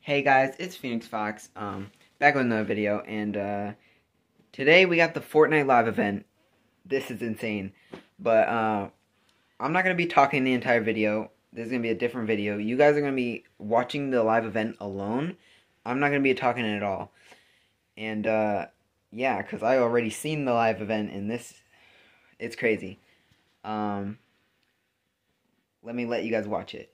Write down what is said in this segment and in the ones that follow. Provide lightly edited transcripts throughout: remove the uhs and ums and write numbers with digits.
Hey guys, it's Phoenix Fox, back with another video, and today we got the Fortnite live event. This is insane, but I'm not going to be talking the entire video. This is going to be a different video. You guys are going to be watching the live event alone. I'm not going to be talking at all, and yeah, because I already seen the live event, and it's crazy. Let me let you guys watch it.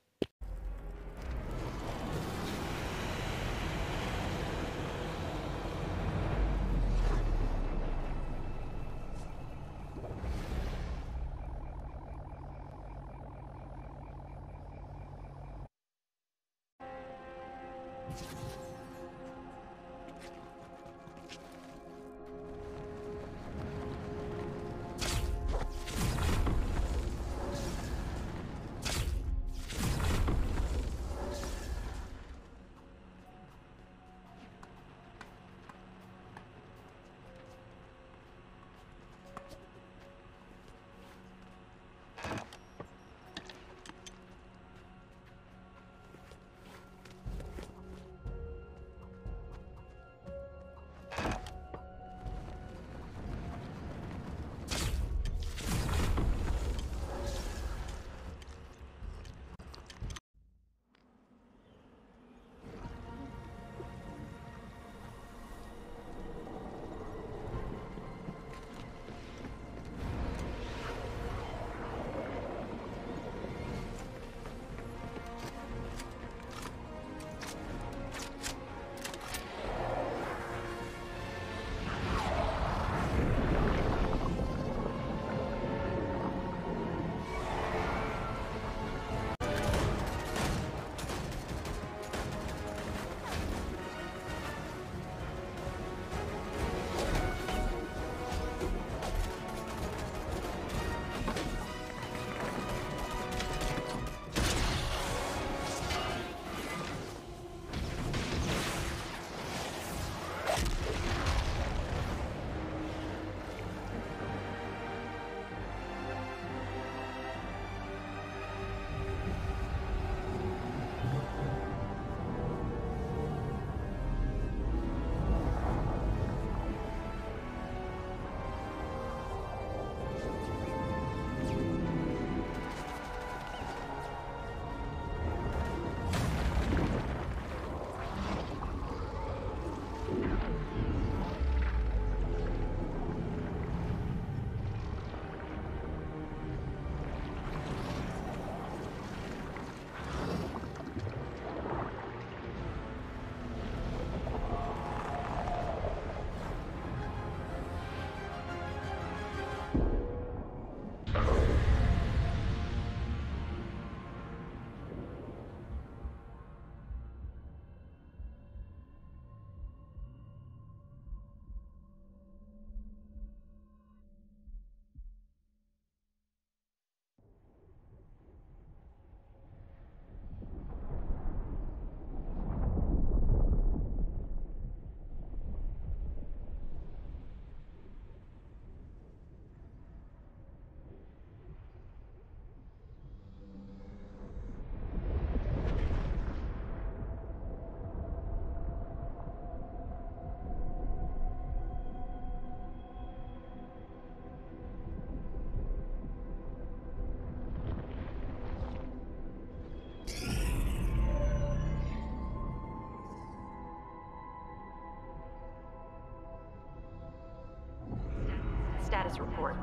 Status report.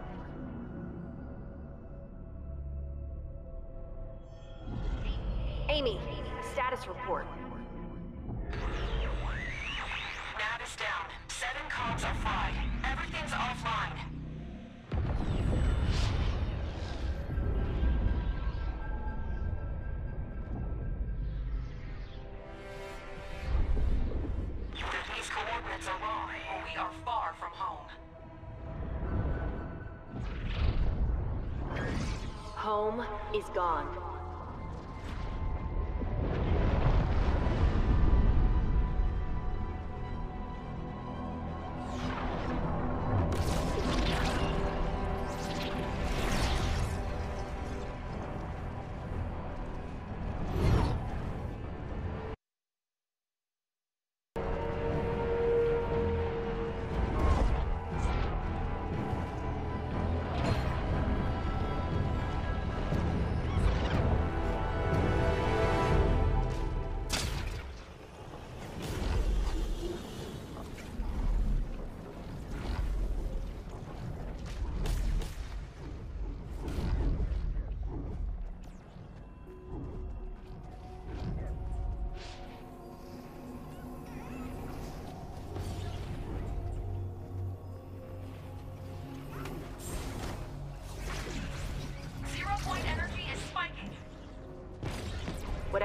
Amy, status report. Nav is down. 7 comms are fried. Everything's offline. These coordinates are wrong, or we are far from home. Home is gone.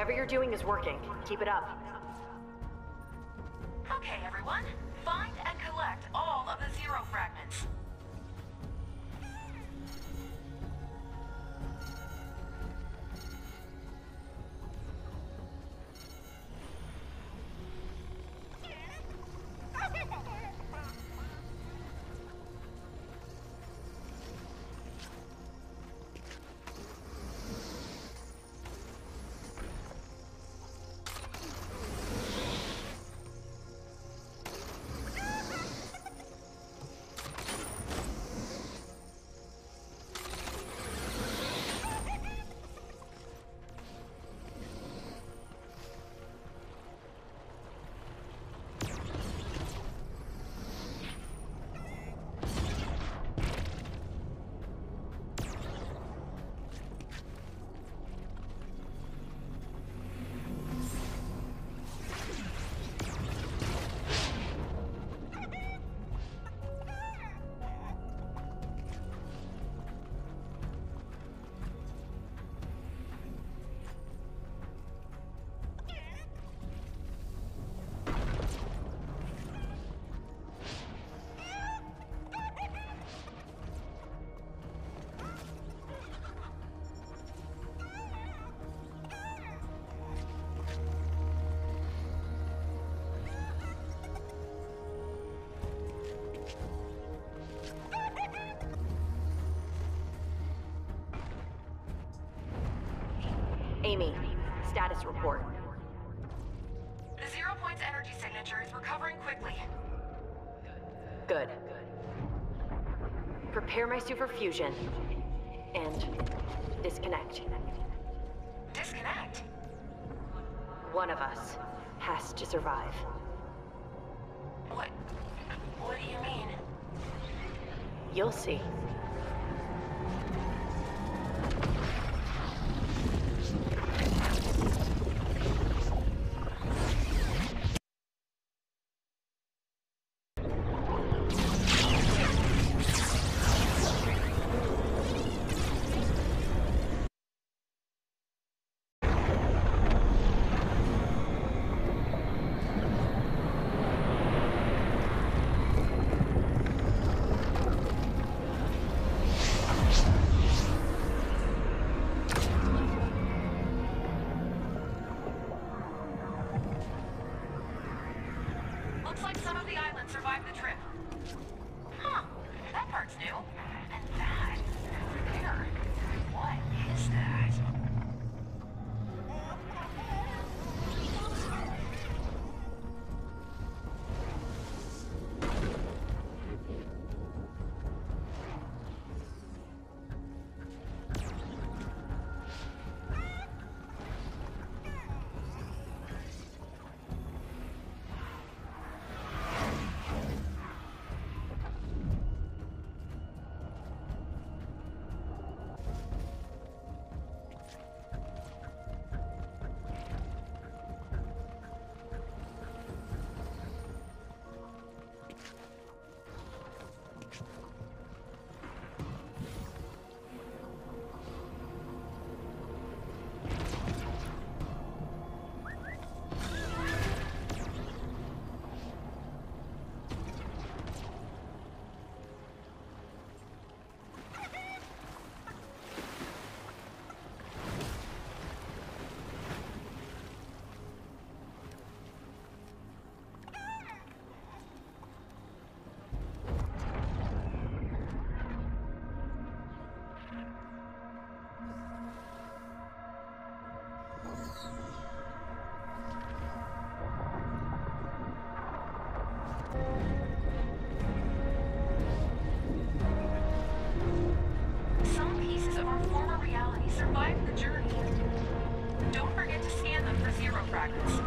Whatever you're doing is working. Keep it up. Okay, everyone. Find and collect all of the Zero fragments. Amy, status report. The Zero Point's energy signature is recovering quickly. Good. Prepare my suit for fusion. And disconnect. Disconnect? One of us has to survive. What do you mean? You'll see. Looks like some of the islands survived the trip. Huh. That part's new. And that over there. What is that? Some pieces of our former reality survived the journey. Don't forget to scan them for Zero fragments.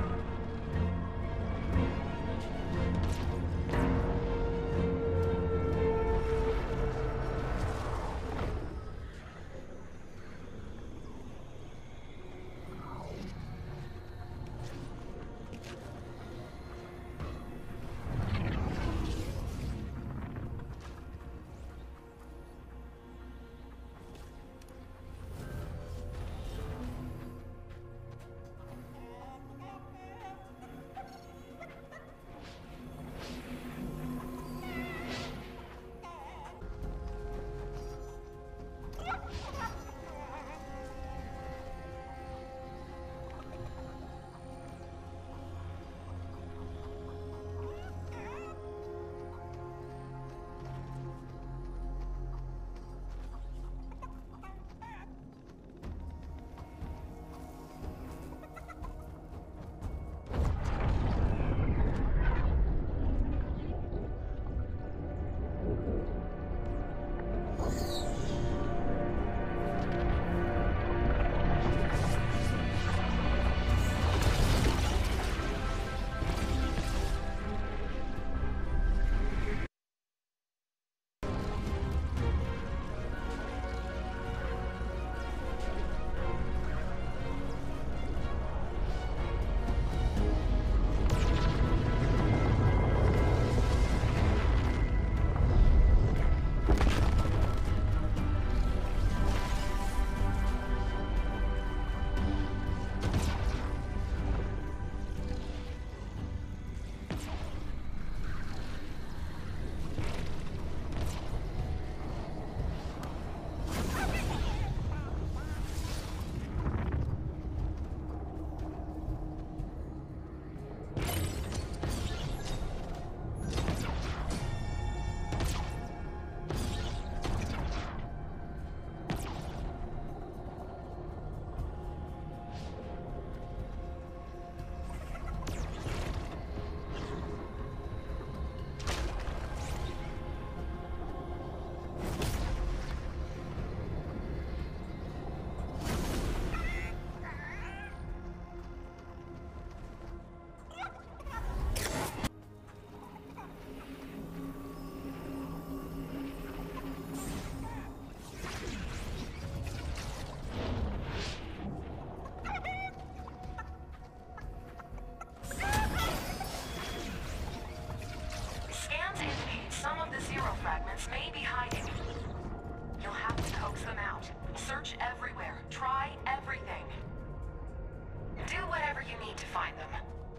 to find them.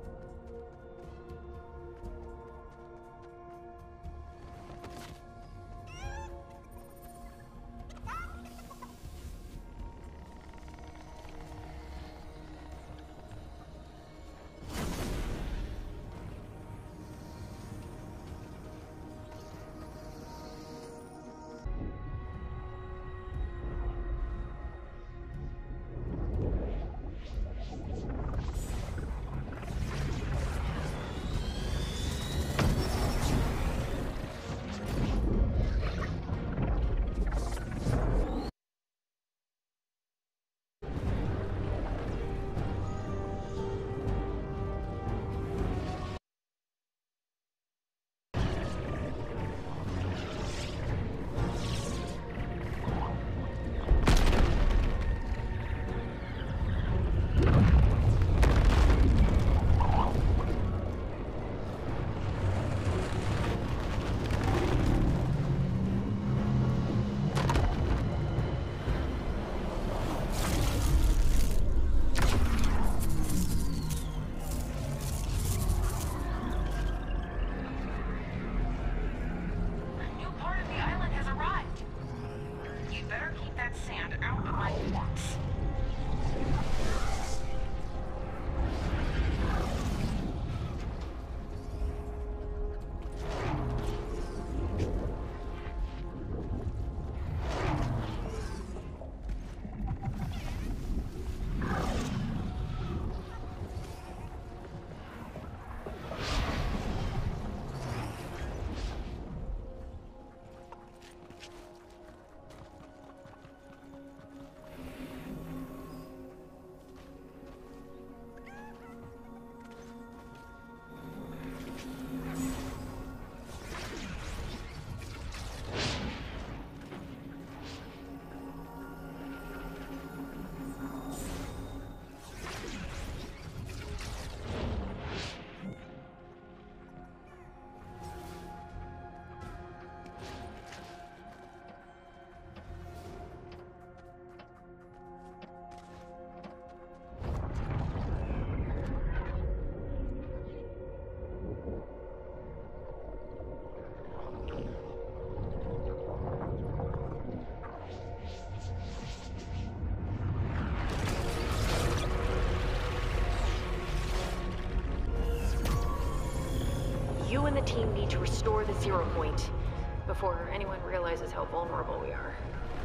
You and the team need to restore the 0 point before anyone realizes how vulnerable we are.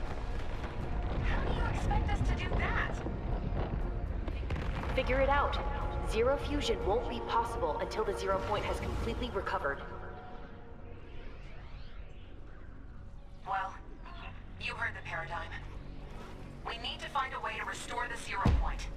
How do you expect us to do that? Figure it out. Zero fusion won't be possible until the 0 point has completely recovered. Well, you heard the paradigm. We need to find a way to restore the 0 point.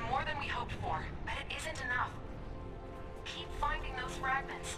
more than we hoped for, but it isn't enough. Keep finding those fragments.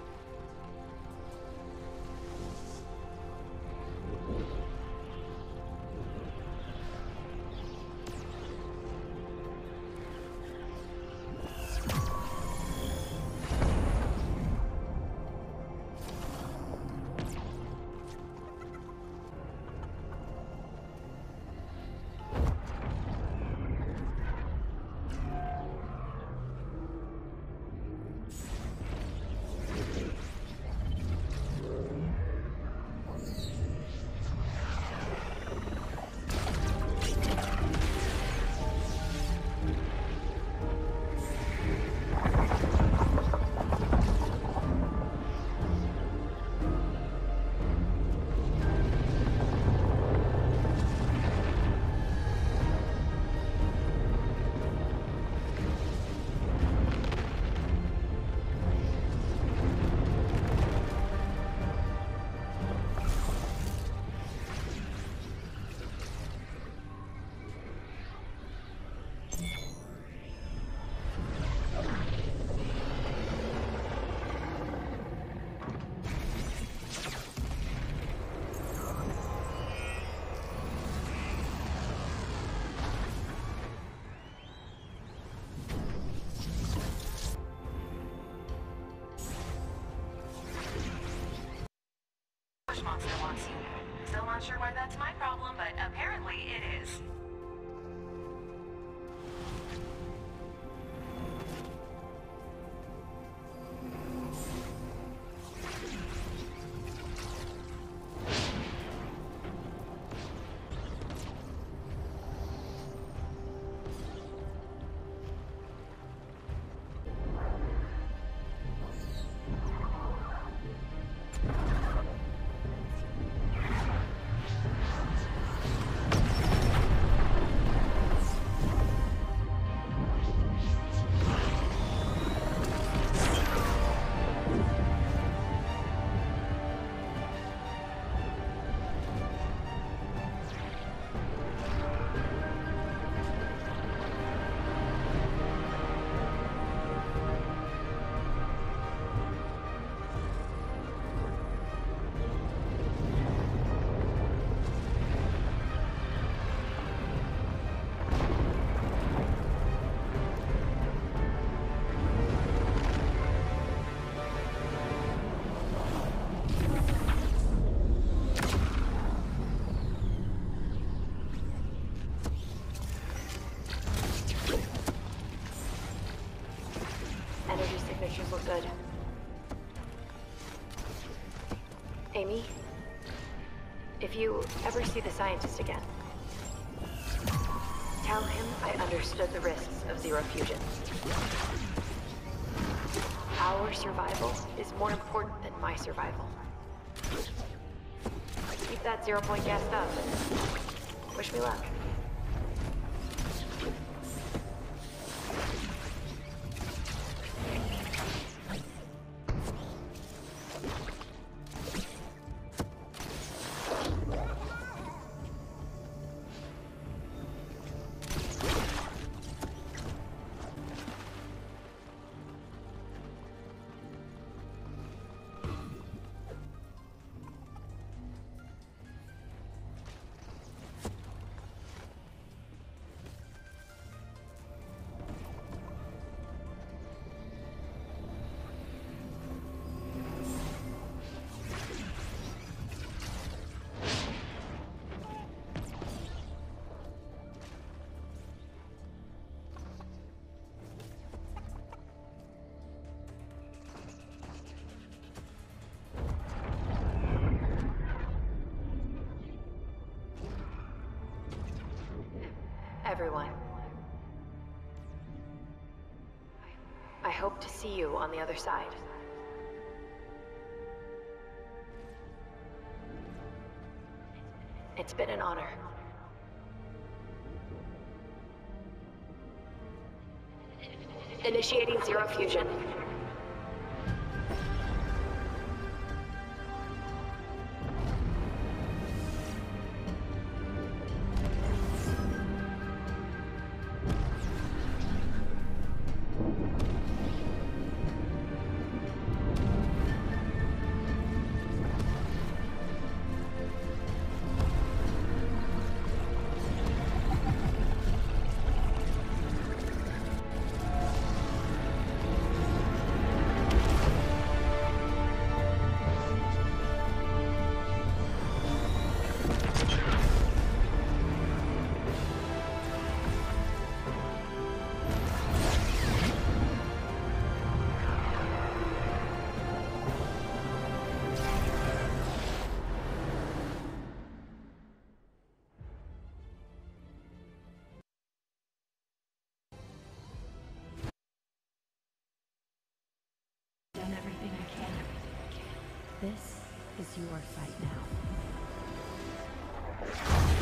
Monster wants you. Still not sure why that's my problem, but apparently it is. Energy signatures look good. Amy, if you ever see the scientist again, tell him I understood the risks of Zero Fusion. Our survival is more important than my survival. Keep that 0 point gassed up and wish me luck. Everyone. I hope to see you on the other side. It's been an honor. Initiating Zero Fusion. done everything I can. This is your fight now.